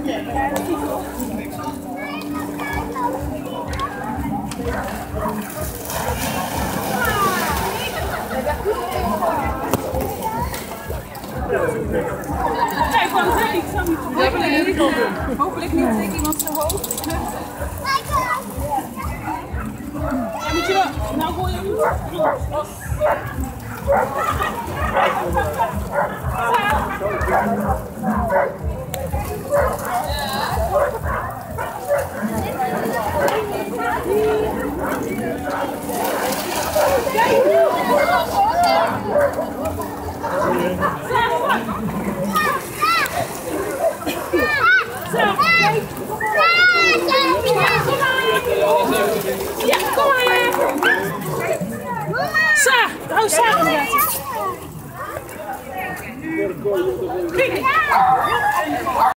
Hopelijk niet tegen iemand zijn hoofd. Ja, moet je wel. Nou gooi je hem. Ja, kom maar. Sa, hou Sa. Kijk.